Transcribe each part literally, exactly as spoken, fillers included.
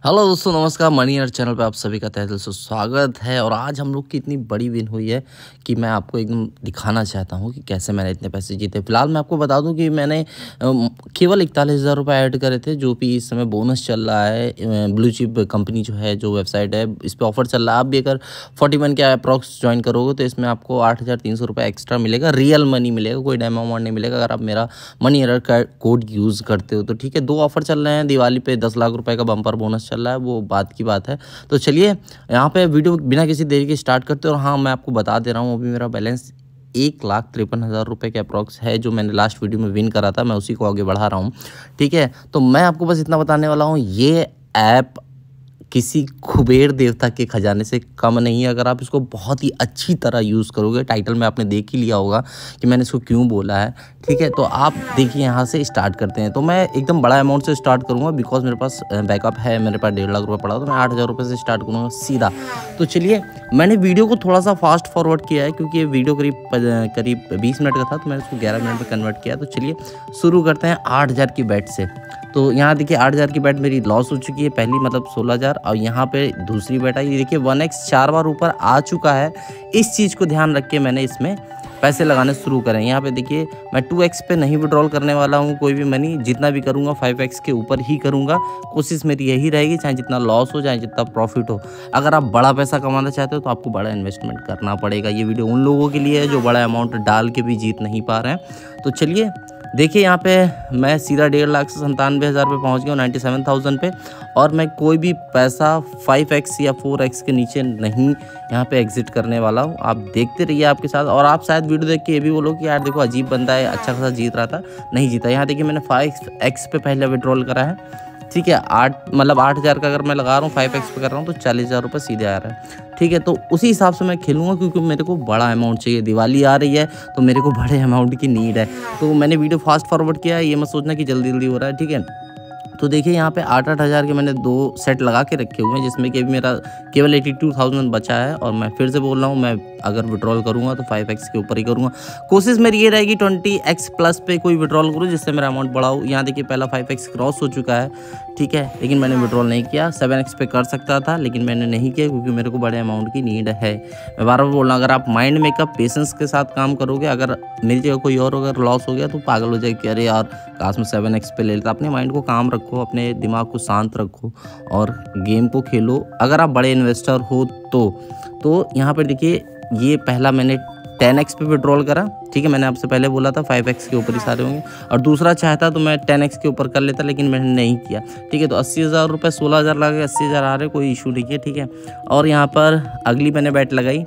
Hello दोस्तों, नमस्कार। Money अर्थ channel पे आप सभी का तहे दिल से स्वागत है। और आज हम लोग की इतनी बड़ी विन हुई है कि मैं आपको एकदम दिखाना चाहता हूँ कि कैसे मैंने इतने पैसे जीते। फिलहाल मैं आपको बता दूँ कि मैंने अम, केवल इकतालीस हज़ार रुपये ऐड करे थे, जो भी इस समय बोनस चल रहा है। ब्लू चिप कंपनी जो है, जो वेबसाइट है, इस पर ऑफर चल रहा है। आप भी अगर फोर्टी वन के अप्रॉक्स ज्वाइन करोगे तो इसमें आपको आठ हज़ार तीन सौ रुपये एक्स्ट्रा मिलेगा। रियल मनी मिलेगा, कोई डेमो अमाउंट नहीं मिलेगा अगर आप मेरा मनी अर्थ का कोड यूज़ करते हो तो। ठीक है, दो ऑफर चल रहे हैं। दिवाली पे दस लाख रुपए का बम्पर बोनस चल रहा है, वो बात की बात है। तो चलिए यहाँ पे वीडियो बिना किसी देरी के स्टार्ट करते हैं। और हाँ, मैं आपको बता दे रहा हूँ, अभी मेरा बैलेंस एक लाख तिरपन हज़ार रुपये के अप्रॉक्स है, जो मैंने लास्ट वीडियो में विन करा था। मैं उसी को आगे बढ़ा रहा हूँ। ठीक है, तो मैं आपको बस इतना बताने वाला हूँ, ये ऐप किसी कुबेर देवता के खजाने से कम नहीं है अगर आप इसको बहुत ही अच्छी तरह यूज़ करोगे। टाइटल में आपने देख ही लिया होगा कि मैंने इसको क्यों बोला है। ठीक है, तो आप देखिए यहाँ से स्टार्ट करते हैं। तो मैं एकदम बड़ा अमाउंट से स्टार्ट करूँगा, बिकॉज मेरे पास बैकअप है। मेरे पास डेढ़ लाख रुपये पड़ा, तो मैं आठ हज़ार रुपये से स्टार्ट करूँगा सीधा। तो चलिए, मैंने वीडियो को थोड़ा सा फास्ट फॉरवर्ड किया है क्योंकि ये वीडियो करीब करीब बीस मिनट का था, तो मैंने इसको ग्यारह मिनट में कन्वर्ट किया। तो चलिए शुरू करते हैं आठ हज़ार की बैट से। तो यहाँ देखिए आठ हज़ार की बैट मेरी लॉस हो चुकी है, पहली मतलब सोलह हज़ार। और यहाँ पे दूसरी बैट आई, देखिए वन एक्स चार बार ऊपर आ चुका है। इस चीज़ को ध्यान रख के मैंने इसमें पैसे लगाने शुरू करें। यहाँ पे देखिए मैं टू एक्स पे नहीं विड्रॉल करने वाला हूँ कोई भी मनी। जितना भी करूँगा फाइव एक्स के ऊपर ही करूँगा। कोशिश मेरी यही रहेगी, चाहे जितना लॉस हो चाहे जितना प्रॉफिट हो। अगर आप बड़ा पैसा कमाना चाहते हो तो आपको बड़ा इन्वेस्टमेंट करना पड़ेगा। ये वीडियो उन लोगों के लिए है जो बड़ा अमाउंट डाल के भी जीत नहीं पा रहे हैं। तो चलिए देखिए, यहाँ पे मैं सीधा डेढ़ लाख से संतानवे हज़ार पे पहुँच गया हूँ, नाइन्टी सेवन थाउजेंड पे। और मैं कोई भी पैसा फाइव एक्स या फोर एक्स के नीचे नहीं यहाँ पे एग्जिट करने वाला हूँ। आप देखते रहिए आपके साथ। और आप शायद वीडियो देख के ये भी बोलो कि यार देखो अजीब बंदा है, अच्छा खासा जीत रहा था, नहीं जीता। यहाँ देखिए मैंने फाइव एक्स पे पहले विड्रॉल करा है। ठीक है, आठ मतलब आठ हज़ार का अगर मैं लगा रहा हूँ, फाइव एक्स पे कर रहा हूँ, तो चालीस हज़ार रुपये सीधे आ रहा है। ठीक है, तो उसी हिसाब से मैं खेलूँगा क्योंकि मेरे को बड़ा अमाउंट चाहिए। दिवाली आ रही है तो मेरे को बड़े अमाउंट की नीड है। तो मैंने वीडियो फास्ट फॉरवर्ड किया है, ये मत सोचना कि जल्दी जल्दी हो रहा है। ठीक है, तो देखिए यहाँ पे आठ आठ हज़ार के मैंने दो सेट लगा के रखे हुए हैं, जिसमें कि अभी मेरा केवल एटी टू थाउजेंड बचा है। और मैं फिर से बोल रहा हूँ, मैं अगर विड्रॉल करूँगा तो फाइव एक्स के ऊपर ही करूँगा। कोशिश मेरी ये रहेगी ट्वेंटी एक्स प्लस पे कोई विड्रॉल करूँ, जिससे मेरा अमाउंट बढ़ा हो। यहाँ देखिए पहला फाइव एक्स क्रॉस हो चुका है। ठीक है, लेकिन मैंने विड्रॉल नहीं किया। सेवन एक्स पे कर सकता था लेकिन मैंने नहीं किया क्योंकि मेरे को बड़े अमाउंट की नीड है। मैं बार बार बोल रहा हूँ, अगर आप माइंड मेकअप पेशेंस के साथ काम करोगे, अगर मेरी जगह कोई और अगर लॉस हो गया तो पागल हो जाए कि अरे यार काश में सेवन एक्स पे ले लेता। अपने माइंड को काम रखो, अपने दिमाग को शांत रखो और गेम को खेलो अगर आप बड़े इन्वेस्टर हो तो। तो यहाँ पर देखिए ये पहला मैंने टेन एक्स पे विड्रॉल करा। ठीक है, मैंने आपसे पहले बोला था फाइव एक्स के ऊपर ही सारे होंगे। और दूसरा चाहता तो मैं टेन एक्स के ऊपर कर लेता, लेकिन मैंने नहीं किया। ठीक है, तो अस्सी हज़ार रुपये सोलह हज़ार लगा, अस्सी हज़ार आ रहे, कोई इशू नहीं है। ठीक है, और यहाँ पर अगली मैंने बैट लगाई,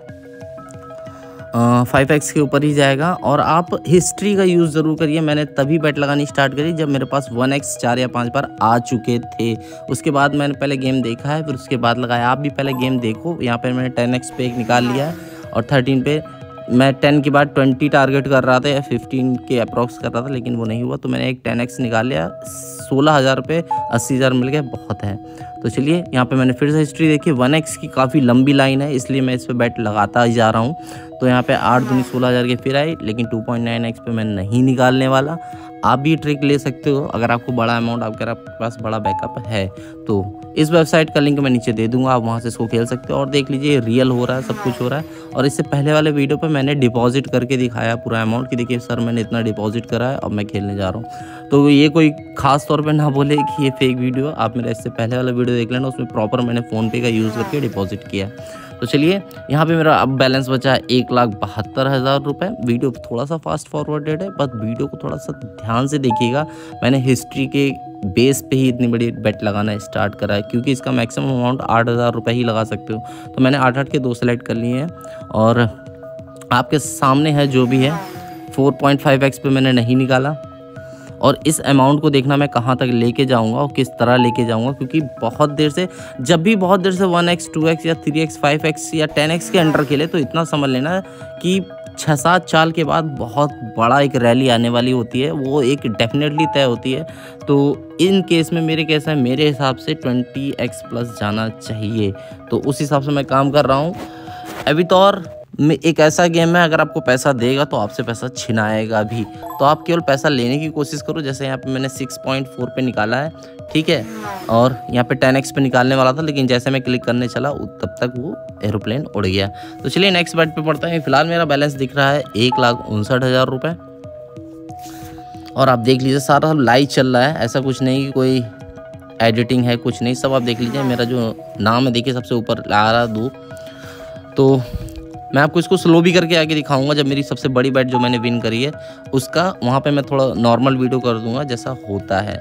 फाइव एक्स के ऊपर ही जाएगा। और आप हिस्ट्री का यूज़ ज़रूर करिए। मैंने तभी बैट लगानी स्टार्ट करी जब मेरे पास वन एक्स चार या पाँच बार आ चुके थे। उसके बाद मैंने पहले गेम देखा है, फिर उसके बाद लगाया। आप भी पहले गेम देखो। यहाँ पर मैंने टेन एक्स पे एक निकाल लिया है और थर्टीन पे मैं टेन के बाद ट्वेंटी टारगेट कर रहा था या फिफ्टीन के अप्रॉक्स कर रहा था, लेकिन वो नहीं हुआ। तो मैंने एक टेन एक्स निकाल लिया, सोलह हज़ार रुपये अस्सी हज़ार मिल गए, बहुत है। तो चलिए यहाँ पे मैंने फिर से हिस्ट्री देखी। वन एक्स की काफ़ी लंबी लाइन है, इसलिए मैं इस पर बैट लगाता ही जा रहा हूँ। तो यहाँ पे आठ दूनी सोलह हज़ार के फिर आई, लेकिन टू पॉइंट नाइन एक्स पे मैं नहीं निकालने वाला। आप भी ट्रिक ले सकते हो अगर आपको बड़ा अमाउंट, अगर आपके पास बड़ा बैकअप है तो। इस वेबसाइट का लिंक मैं नीचे दे दूंगा, आप वहाँ से इसको खेल सकते हो। और देख लीजिए रियल हो रहा है, सब कुछ हो रहा है। और इससे पहले वाले वीडियो पे मैंने डिपॉजिट करके दिखाया पूरा अमाउंट कि देखिए सर मैंने इतना डिपॉजिट करा है, अब मैं खेलने जा रहा हूँ। तो ये कोई खास तौर पे ना बोले कि ये फेक वीडियो। आप मेरा इससे पहले वाला वीडियो देख लेना, उसमें प्रॉपर मैंने फ़ोनपे का यूज़ करके डिपॉजिट किया। तो चलिए यहाँ पे मेरा अब बैलेंस बचा है एक लाख बहत्तर हज़ार रुपये। वीडियो थोड़ा सा फास्ट फॉरवर्डेड है, बस वीडियो को थोड़ा सा ध्यान से देखिएगा। मैंने हिस्ट्री के बेस पे ही इतनी बड़ी बेट लगाना स्टार्ट करा है क्योंकि इसका मैक्सिमम अमाउंट आठ हज़ार रुपये ही लगा सकते हो। तो मैंने आठ आठ के दो सेलेक्ट कर लिए हैं और आपके सामने है जो भी है। फोर पॉइंट फाइव एक्स पे मैंने नहीं निकाला। और इस अमाउंट को देखना मैं कहाँ तक लेके जाऊँगा और किस तरह लेके जाऊँगा, क्योंकि बहुत देर से जब भी बहुत देर से वन एक्स टू एक्स या थ्री एक्स फाइव एक्स या टेन एक्स के अंडर खेले तो इतना समझ लेना कि छः सात चाल के बाद बहुत बड़ा एक रैली आने वाली होती है, वो एक डेफिनेटली तय होती है। तो इन केस में मेरे केस है, मेरे हिसाब से ट्वेंटी एक्स प्लस जाना चाहिए। तो उस हिसाब से मैं काम कर रहा हूँ अभी। तो और में एक ऐसा गेम है, अगर आपको पैसा देगा तो आपसे पैसा छिनाएगा भी। तो आप केवल पैसा लेने की कोशिश करो। जैसे यहाँ पे मैंने सिक्स पॉइंट फोर पे निकाला है, ठीक है। और यहाँ पे टेन एक्स पे निकालने वाला था, लेकिन जैसे मैं क्लिक करने चला तब तक वो एरोप्लेन उड़ गया। तो चलिए नेक्स्ट बेट पे पढ़ते हैं। फिलहाल मेरा बैलेंस दिख रहा है एक लाख उनसठ हज़ार रुपये। और आप देख लीजिए सारा सब लाइव चल रहा है, ऐसा कुछ नहीं कि कोई एडिटिंग है, कुछ नहीं, सब आप देख लीजिए। मेरा जो नाम है देखिए सबसे ऊपर आ रहा दो। तो मैं आपको इसको स्लो भी करके आगे दिखाऊंगा जब मेरी सबसे बड़ी बैट जो मैंने विन करी है उसका, वहाँ पे मैं थोड़ा नॉर्मल वीडियो कर दूंगा जैसा होता है।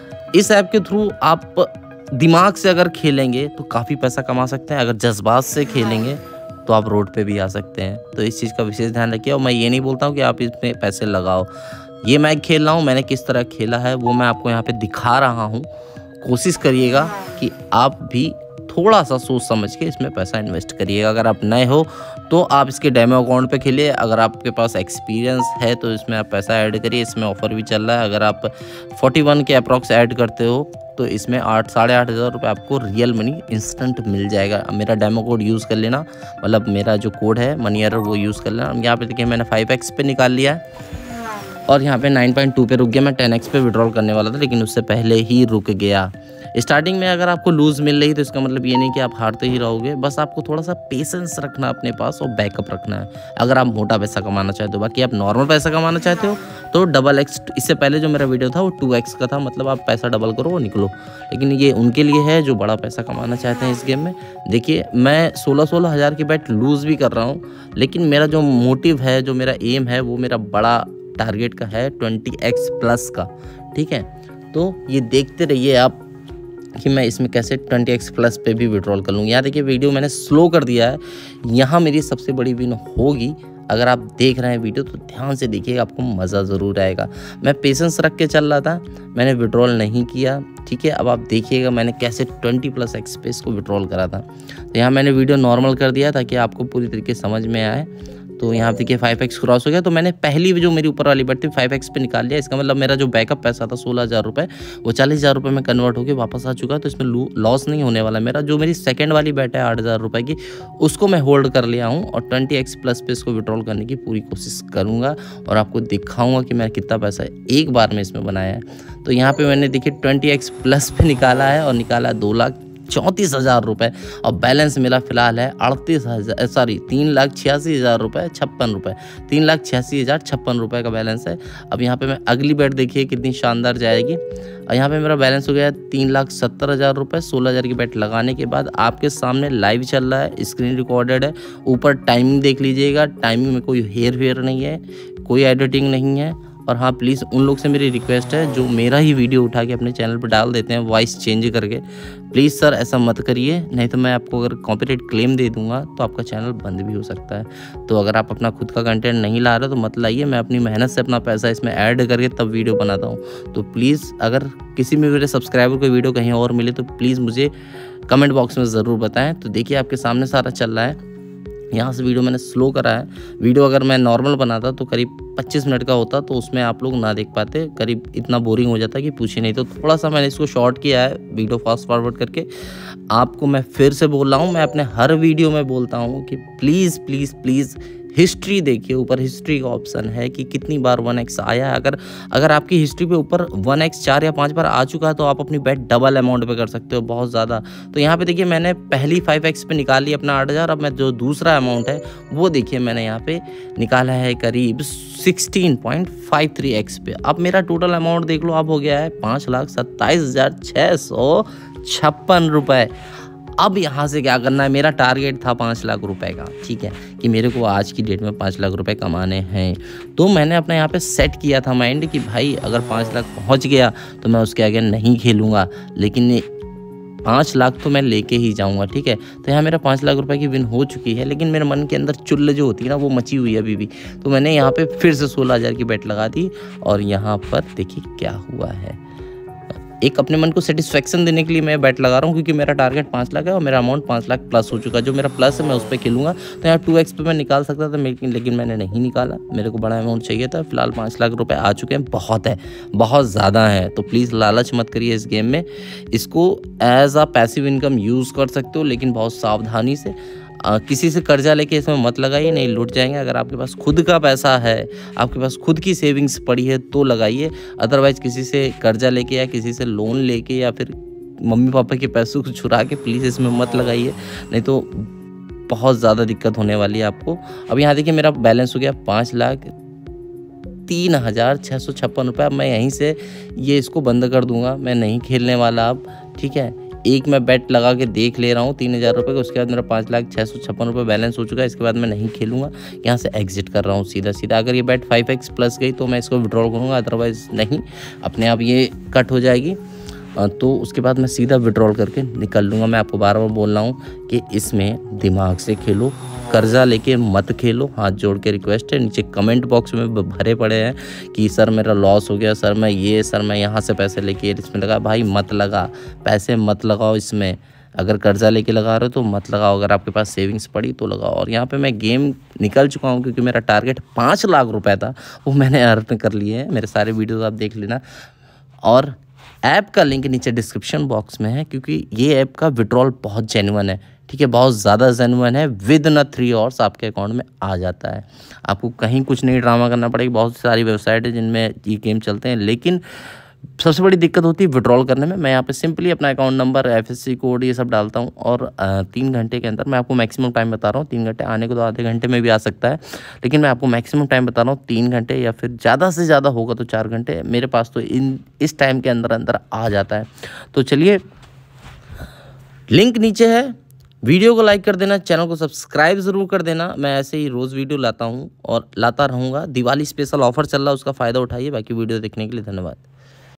इस ऐप के थ्रू आप दिमाग से अगर खेलेंगे तो काफ़ी पैसा कमा सकते हैं, अगर जज्बात से खेलेंगे तो आप रोड पे भी आ सकते हैं। तो इस चीज़ का विशेष ध्यान रखिए। और मैं ये नहीं बोलता हूँ कि आप इसमें पैसे लगाओ, ये मैं खेल रहा हूँ, मैंने किस तरह खेला है वो मैं आपको यहाँ पे दिखा रहा हूँ। कोशिश करिएगा कि आप भी थोड़ा सा सोच समझ के इसमें पैसा इन्वेस्ट करिएगा। अगर आप नए हो तो आप इसके डेमो अकाउंट पे खेलिए, अगर आपके पास एक्सपीरियंस है तो इसमें आप पैसा ऐड करिए। इसमें ऑफ़र भी चल रहा है, अगर आप इकतालीस के अप्रॉक्स ऐड करते हो तो इसमें आठ साढ़े आठ हज़ार रुपये आपको रियल मनी इंस्टेंट मिल जाएगा। मेरा डेमो कोड यूज़ कर लेना, मतलब मेरा जो कोड है मनी एरर वो यूज़ कर लेना। यहाँ पे देखिए मैंने फाइव एक्स पे निकाल लिया है और यहाँ पे नाइन पॉइंट टू पे रुक गया। मैं टेन एक्स पे विड्रॉल करने वाला था लेकिन उससे पहले ही रुक गया। स्टार्टिंग में अगर आपको लूज़ मिल रही तो इसका मतलब ये नहीं कि आप हारते ही रहोगे, बस आपको थोड़ा सा पेशेंस रखना अपने पास और बैकअप रखना है अगर आप मोटा पैसा कमाना चाहते हो। बाकी आप नॉर्मल पैसा कमाना चाहते हो तो डबल एक्स, इससे पहले जो मेरा वीडियो था वो टू एक्स का था, मतलब आप पैसा डबल करो और निकलो। लेकिन ये उनके लिए है जो बड़ा पैसा कमाना चाहते हैं इस गेम में। देखिए मैं सोलह सोलह हज़ार की बैट लूज़ भी कर रहा हूँ, लेकिन मेरा जो मोटिव है, जो मेरा एम है वो मेरा बड़ा टारगेट का है ट्वेंटी एक्स प्लस का, ठीक है। तो ये देखते रहिए आप कि मैं इसमें कैसे ट्वेंटी एक्स प्लस पे भी विड्रॉल कर लूँगी। यहाँ देखिए वीडियो मैंने स्लो कर दिया है, यहाँ मेरी सबसे बड़ी विन होगी। अगर आप देख रहे हैं वीडियो तो ध्यान से देखिएगा, आपको मज़ा ज़रूर आएगा। मैं पेशेंस रख के चल रहा था, मैंने विड्रॉल नहीं किया, ठीक है। अब आप देखिएगा मैंने कैसे ट्वेंटी प्लस एक्स पे इसको विड्रॉल करा था। तो यहाँ मैंने वीडियो नॉर्मल कर दिया ताकि आपको पूरी तरीके से समझ में आए। तो यहाँ देखिए फाइव एक्स क्रॉस हो गया, तो मैंने पहली जो मेरी ऊपर वाली बैट थी फाइव एक्स पे निकाल लिया। इसका मतलब मेरा जो बैकअप पैसा था सोलह हज़ार रुपये वो चालीस हज़ार रुपये में कन्वर्ट होकर वापस आ चुका है। तो इसमें लॉस नहीं होने वाला मेरा। जो मेरी सेकंड वाली बैट है आठ हज़ार रुपये की, उसको मैं होल्ड कर लिया हूँ और ट्वेंटी एक्स प्लस पे इसको विड्रॉल करने की पूरी कोशिश करूँगा और आपको दिखाऊँगा कि मैं कितना पैसा एक बार में इसमें बनाया है। तो यहाँ पर मैंने देखिए ट्वेंटी एक्स प्लस पे निकाला है और निकाला दो लाख चौंतीस हज़ार रुपये और बैलेंस मेरा फिलहाल है अड़तीस हज़ार सॉरी तीन लाख छियासी हज़ार रुपये छप्पन रुपये तीन लाख छियासी हज़ार छप्पन रुपये का बैलेंस है। अब यहाँ पे मैं अगली बैट देखिए कितनी शानदार जाएगी। और यहाँ पे मेरा बैलेंस हो गया तीन लाख सत्तर हज़ार रुपये। सोलह हज़ार की बैट लगाने के बाद आपके सामने लाइव चल रहा है, स्क्रीन रिकॉर्डेड है। ऊपर टाइमिंग देख लीजिएगा, टाइमिंग में कोई हेर फेर नहीं है, कोई एडिटिंग नहीं है। और हाँ प्लीज़ उन लोग से मेरी रिक्वेस्ट है जो मेरा ही वीडियो उठा के अपने चैनल पर डाल देते हैं वॉइस चेंज करके, प्लीज़ सर ऐसा मत करिए, नहीं तो मैं आपको अगर कॉपीराइट क्लेम दे दूंगा तो आपका चैनल बंद भी हो सकता है। तो अगर आप अपना खुद का कंटेंट नहीं ला रहे तो मत लाइए, मैं अपनी मेहनत से अपना पैसा इसमें ऐड करके तब वीडियो बनाता हूँ। तो प्लीज़ अगर किसी में मेरे सब्सक्राइबर को वीडियो कहीं और मिले तो प्लीज़ मुझे कमेंट बॉक्स में ज़रूर बताएँ। तो देखिए आपके सामने सारा चल रहा है। यहाँ से वीडियो मैंने स्लो करा है। वीडियो अगर मैं नॉर्मल बनाता तो करीब पच्चीस मिनट का होता, तो उसमें आप लोग ना देख पाते, करीब इतना बोरिंग हो जाता कि पूछे नहीं। तो थोड़ा सा मैंने इसको शॉर्ट किया है वीडियो फास्ट फॉरवर्ड करके। आपको मैं फिर से बोल रहा हूँ, मैं अपने हर वीडियो में बोलता हूँ कि प्लीज़ प्लीज़ प्लीज़ हिस्ट्री देखिए, ऊपर हिस्ट्री का ऑप्शन है कि कितनी बार वन एक्स आया है। अगर अगर आपकी हिस्ट्री पे ऊपर वन एक्स चार या पाँच बार आ चुका है तो आप अपनी बैट डबल अमाउंट पे कर सकते हो, बहुत ज़्यादा। तो यहाँ पे देखिए मैंने पहली फाइव एक्स पे निकाल लिया अपना आठ हज़ार। अब मैं जो दूसरा अमाउंट है वो देखिए मैंने यहाँ पे निकाला है करीब sixteen point five three x पे। अब मेरा टोटल अमाउंट देख लो, अब हो गया है पाँच लाख सत्ताईस हज़ार छः सौ छप्पन रुपये। अब यहाँ से क्या करना है, मेरा टारगेट था पाँच लाख रुपए का, ठीक है, कि मेरे को आज की डेट में पाँच लाख रुपए कमाने हैं। तो मैंने अपने यहाँ पे सेट किया था माइंड कि भाई अगर पाँच लाख पहुँच गया तो मैं उसके आगे नहीं खेलूँगा, लेकिन पाँच लाख तो मैं लेके ही जाऊँगा, ठीक है। तो यहाँ मेरा पाँच लाख रुपए की विन हो चुकी है, लेकिन मेरे मन के अंदर चुल्ल जो होती है ना वो मची हुई है अभी भी। तो मैंने यहाँ पे फिर से सोलह हज़ार की बैट लगा दी और यहाँ पर देखिए क्या हुआ है। एक अपने मन को सेटिस्फेक्शन देने के लिए मैं बैट लगा रहा हूँ, क्योंकि मेरा टारगेट पाँच लाख है और मेरा अमाउंट पाँच लाख प्लस हो चुका है। जो मेरा प्लस है मैं उस पर खेलूँगा। तो यहाँ टू एक्स पे मैं निकाल सकता था, लेकिन लेकिन मैंने नहीं निकाला, मेरे को बड़ा अमाउंट चाहिए था। फिलहाल पाँच लाख रुपए आ चुके हैं, बहुत है, बहुत ज़्यादा है। तो प्लीज़ लालच मत करिए इस गेम में, इसको as a passive income use कर सकते हो, लेकिन बहुत सावधानी से। आ, किसी से कर्जा लेके इसमें मत लगाइए, नहीं लूट जाएंगे। अगर आपके पास खुद का पैसा है, आपके पास खुद की सेविंग्स पड़ी है तो लगाइए, अदरवाइज़ किसी से कर्जा लेके या किसी से लोन लेके या फिर मम्मी पापा के पैसों को चुरा के प्लीज़ इसमें मत लगाइए, नहीं तो बहुत ज़्यादा दिक्कत होने वाली है आपको। अब यहाँ देखिए मेरा बैलेंस हो गया पाँच लाख तीन हज़ार छः सौ छप्पन रुपये। अब मैं यहीं से ये इसको बंद कर दूंगा, मैं नहीं खेलने वाला अब, ठीक है। एक मैं बेट लगा के देख ले रहा हूँ तीन हज़ार रुपये का, उसके बाद मेरा पाँच लाख छः सौ छप्पन रुपये बैलेंस हो चुका है। इसके बाद मैं नहीं खेलूँगा, यहाँ से एग्जिट कर रहा हूँ सीधा सीधा। अगर ये बेट फाइव एक्स प्लस गई तो मैं इसको विड्रॉल करूँगा, अदरवाइज़ नहीं, अपने आप ये कट हो जाएगी। तो उसके बाद मैं सीधा विड्रॉल करके निकल लूँगा। मैं आपको बार बार बोल रहा हूँ कि इसमें दिमाग से खेलो, कर्जा लेके मत खेलो, हाथ जोड़ के रिक्वेस्ट है। नीचे कमेंट बॉक्स में भरे पड़े हैं कि सर मेरा लॉस हो गया, सर मैं ये सर मैं यहाँ से पैसे लेके इसमें लगा। भाई मत लगा, पैसे मत लगाओ इसमें। अगर कर्जा लेके लगा रहे हो तो मत लगाओ, अगर आपके पास सेविंग्स पड़ी तो लगाओ। और यहाँ पे मैं गेम निकल चुका हूँ क्योंकि मेरा टारगेट पाँच लाख रुपए था, वो मैंने अर्न कर लिए हैं। मेरे सारे वीडियोस आप देख लेना, और ऐप का लिंक नीचे डिस्क्रिप्शन बॉक्स में है, क्योंकि ये ऐप का विड्रॉल बहुत जेन्युइन है, ठीक है, बहुत ज़्यादा जेन्युइन है। विद इन थ्री आवर्स आपके अकाउंट में आ जाता है, आपको कहीं कुछ नहीं ड्रामा करना पड़ेगा। बहुत सारी वेबसाइट है जिनमें ये गेम चलते हैं, लेकिन सबसे बड़ी दिक्कत होती है विड्रॉल करने में। मैं यहाँ पे सिंपली अपना अकाउंट नंबर, एफएससी कोड ये सब डालता हूँ, और तीन घंटे के अंदर, मैं आपको मैक्सिमम टाइम बता रहा हूँ, तीन घंटे आने को तो आधे घंटे में भी आ सकता है, लेकिन मैं आपको मैक्सिमम टाइम बता रहा हूँ तीन घंटे, या फिर ज़्यादा से ज़्यादा होगा तो चार घंटे। मेरे पास तो इन इस टाइम के अंदर अंदर आ जाता है। तो चलिए, लिंक नीचे है, वीडियो को लाइक कर देना, चैनल को सब्सक्राइब ज़रूर कर देना। मैं ऐसे ही रोज़ वीडियो लाता हूँ और लाता रहूँगा। दिवाली स्पेशल ऑफर चल रहा है, उसका फ़ायदा उठाइए। बाकी वीडियो देखने के लिए धन्यवाद।